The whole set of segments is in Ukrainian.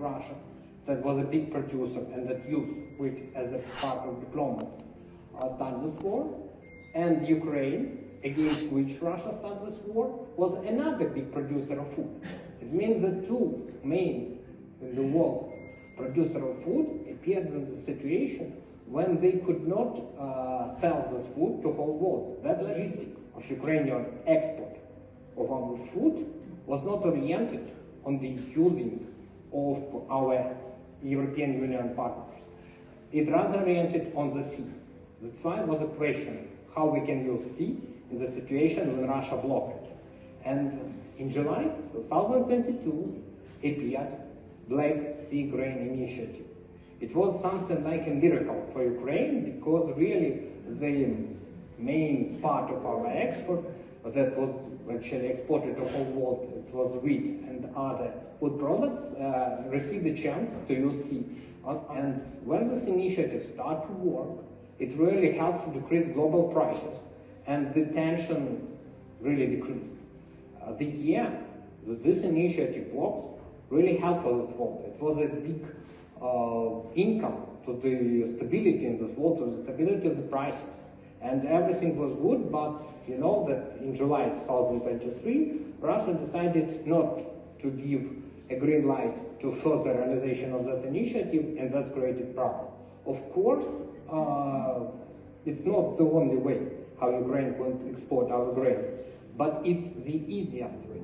Russia, that was a big producer and that used wheat as a part of diplomacy, started this war. And Ukraine, against which Russia started this war, was another big producer of food. It means the two main in the world producer of food appeared in the situation when they could not sell this food to whole world. That logistic of Ukrainian export of our food was not oriented on the using of our European Union partners. It rather oriented on the sea. That's why it was a question how we can use sea in the situation when Russia blocked it. And in July 2022 appeared Black Sea Grain Initiative. It was something like a miracle for Ukraine because really the main part of our export that was actually exported to the whole world, it was wheat and other food products, received a chance to use sea. And when this initiative started to work, it really helped to decrease global prices and the tension really decreased. The year that this initiative works really helped us this world. It was a big income to the stability in this world, to the stability of the prices. And everything was good, but you know that in July 2023, Russia decided not to give a green light to further realization of that initiative, and that's created problem. Of course, it's not the only way how Ukraine can export our grain, but it's the easiest way.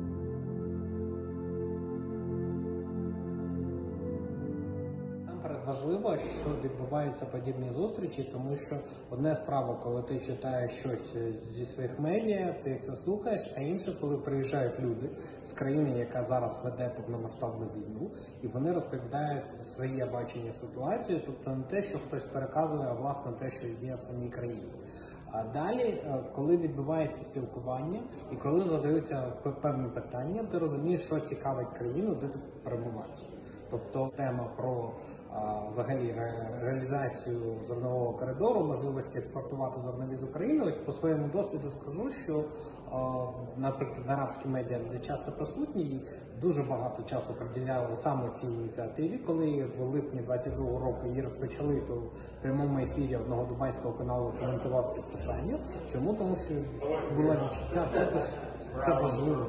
Важливо, що відбуваються подібні зустрічі, тому що одне справа, коли ти читаєш щось зі своїх медіа, ти це слухаєш, а інше, коли приїжджають люди з країни, яка зараз веде повномасштабну війну, і вони розповідають своє бачення ситуації, тобто не те, що хтось переказує, а власне те, що є в самій країні. А далі, коли відбувається спілкування і коли задаються певні питання, ти розумієш, що цікавить країну, де ти перебуваєш. Тобто тема про взагалі реалізацію зернового коридору, можливості експортувати зернові з України. Ось по своєму досвіду скажу, що, наприклад, в арабській медіа, де часто присутні, дуже багато часу приділяли саме цій ініціативі. Коли в липні 2022 року її розпочали, то в прямому ефірі одного дубайського каналу коментував підписання. Чому? Тому що було відчуття того, що це важливо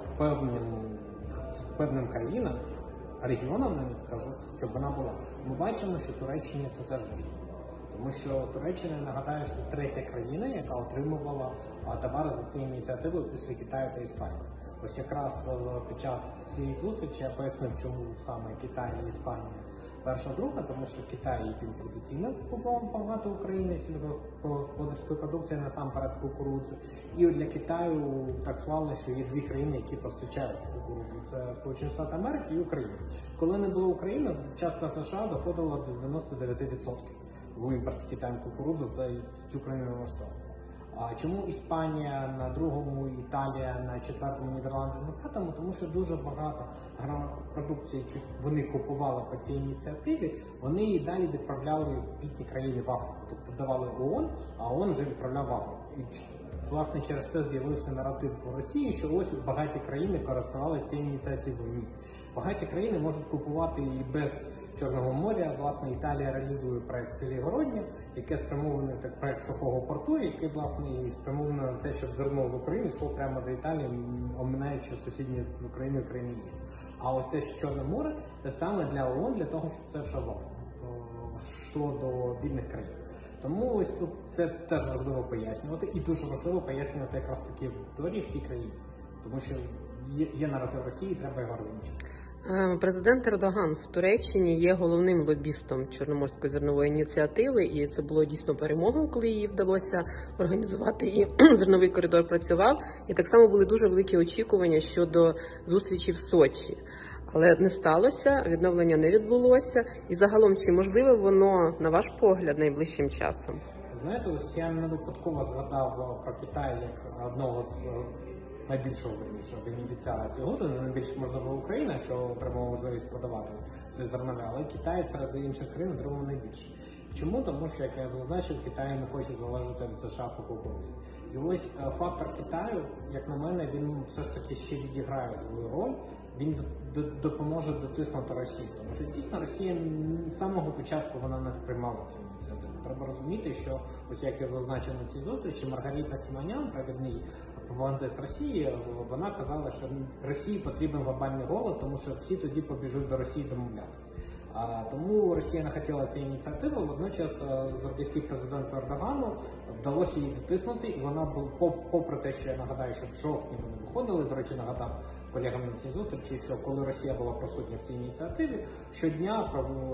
певним країнам, регіонам, навіть скажу, щоб вона була. Ми бачимо, що Туреччині це теж важливо. Тому що Туреччина, нагадаю, це третя країна, яка отримувала товари за цією ініціативою після Китаю та Іспанії. Ось якраз під час цієї зустрічі я пояснив, чому саме Китай і Іспанія перша, друга, тому що Китай він традиційно купував багато України сільськогосподарської продукції, насамперед кукурудзу. І для Китаю так склалося, що є дві країни, які постачають кукурудзу. Це Сполучені Штати Америки і Україна. Коли не було України, частка США доходила до 99% в імпорті Китаєм кукурудзу, це цю країну не влаштовувало. Чому Іспанія на другому, Італія на четвертому, Нідерланди на п'ятому? Тому що дуже багато продукції, які вони купували по цій ініціативі, вони її далі відправляли в бідні країни в Африку. Тобто давали ООН, а ООН вже відправляв в Африку. І, власне, через це з'явився наратив в Росії, що ось багаті країни користувалися цією ініціативою. Ні. Багаті країни можуть купувати і без Чорного моря. Власне, Італія реалізує проект Селігородня, яке спрямоване так проект сухого порту, який, власне, і спрямоване на те, щоб зерно з України йшло прямо до Італії, оминаючи сусідні з Україною країни ЄС. А ось те, що Чорне море, це саме для ООН, для того, щоб це все йшло до бідних країн. Тому ось тут це теж важливо пояснювати, і дуже важливо пояснювати якраз такі аудиторії в цій країні, тому що є наратив Росії, і треба його розвінчити. Президент Ердоган в Туреччині є головним лобістом Чорноморської зернової ініціативи, і це було дійсно перемогою, коли її вдалося організувати, і зерновий коридор працював. І так само були дуже великі очікування щодо зустрічі в Сочі. Але не сталося, відновлення не відбулося. І загалом, чи можливе воно, на ваш погляд, найближчим часом? Знаєте, ось я не випадково згадав про Китай як одного з найбільшого бенефіціара цього, то найбільше, можливо, Україна, що отримала можливість продавати свої зернові, але Китай серед інших країн отримав найбільше. Чому? Тому що, як я зазначив, Китай не хоче залежати від США по кукурудзі. І ось фактор Китаю, як на мене, він все ж таки ще відіграє свою роль, він допоможе дотиснути Росію. Тому що дійсно Росія з самого початку вона не сприймала цю ініціативу. Треба розуміти, що ось як я зазначив на цій зустрічі, Маргарита Симонян, провідний пропагандист Росії, вона казала, що Росії потрібен глобальний голод, тому що всі тоді побіжуть до Росії домовлятися. Тому Росія не хотіла цієї ініціативи, водночас завдяки президенту Ердогану вдалося її дотиснути, і вона була, попри те, що я нагадаю, що в жовтні вони виходили, до речі, нагадав колегам на цій зустрічі, що коли Росія була присутня в цій ініціативі, щодня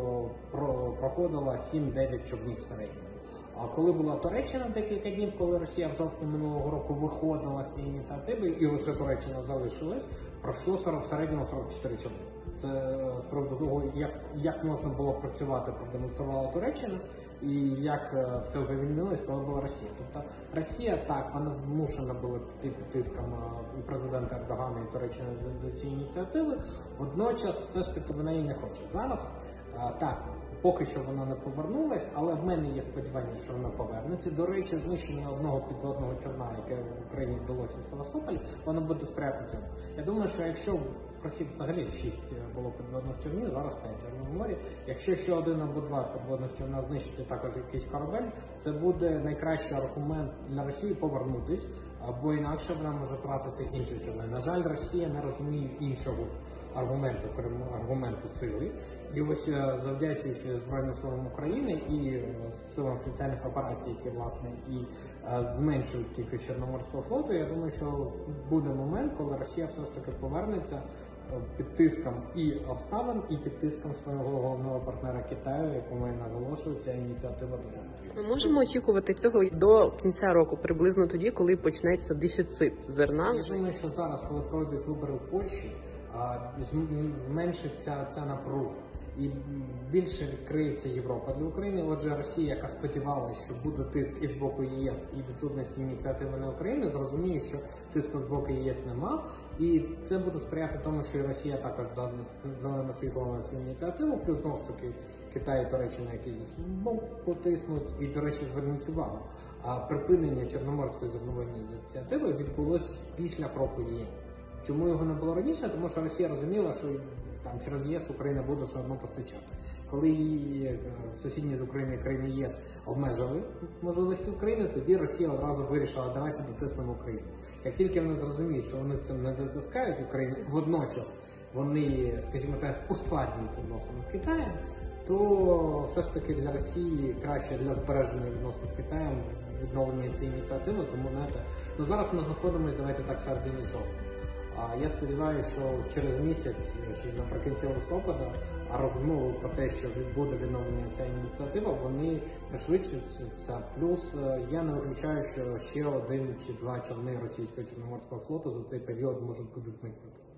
проходило 7-9 човнів в середньому. А коли була Туреччина декілька днів, коли Росія в жовтні минулого року виходила з цієї ініціативи, і лише Туреччина залишилась, пройшло в середньому 44 човни. Це з приводу того, як можна було працювати, продемонструвала Туреччина, і як все вивільнилось, коли була Росія. Тобто Росія, так, вона змушена була піти під тиском і президента Ердогана, і Туреччини до цієї ініціативи, водночас все ж таки вона її не хоче. Зараз, так, поки що вона не повернулась, але в мене є сподівання, що вона повернеться. До речі, знищення одного підводного човна, яке в Україні вдалося в Севастополі, воно буде сприяти цьому. Я думаю, що якщо в Росії взагалі 6 було підводних човнів, зараз 5 в Чорному морі, якщо ще один або два підводних човна знищити також якийсь корабель, це буде найкращий аргумент для Росії повернутись, бо інакше вона може втратити інші човни. На жаль, Росія не розуміє іншого аргументу, крім аргументу сили. І ось завдячуючи Збройним силам України і силам спеціальних операцій, які власне і зменшують кількість Чорноморського флоту, я думаю, що буде момент, коли Росія все ж таки повернеться під тиском і обставин, і під тиском свого головного партнера Китаю, якому я наголошую, ця ініціатива дуже потрібна. Ми можемо очікувати цього до кінця року, приблизно тоді, коли почнеться дефіцит зерна. Я думаю, що зараз, коли пройдуть вибори в Польщі, зменшиться ця напруга і більше відкриється Європа для України. Отже, Росія, яка сподівалася, що буде тиск і з боку ЄС, і відсутності ініціативи на Україну, зрозуміє, що тиску з боку ЄС нема, і це буде сприяти тому, що і Росія також дасть зелене світло на цю ініціативу, плюс знову ж таки Китай і Туреччина якийсь бок потиснуть. І, до речі, зверніть увагу, припинення Чорноморської зернової ініціативи відбулось після кроку ЄС. Чому його не було раніше? Тому що Росія розуміла, що там через ЄС Україна буде все одно постачати. Коли сусідні з України країни ЄС обмежили можливості України, тоді Росія одразу вирішила, давайте дотиснемо Україну. Як тільки вони зрозуміють, що вони цим не дотискають Україні, водночас вони, скажімо так, ускладнюють відносини з Китаєм, то все ж таки для Росії краще для збереження відносин з Китаєм відновлення цієї ініціативи, тому зараз ми знаходимося, давайте так, в середині жовтня. Я сподіваюся, що через місяць, чи наприкінці листопада, розмови про те, що буде відновлення ця ініціатива, вони пришвидшуються. Плюс я не виключаю, що ще один чи два човни російського Чорноморського флоту за цей період можуть куди зникнути.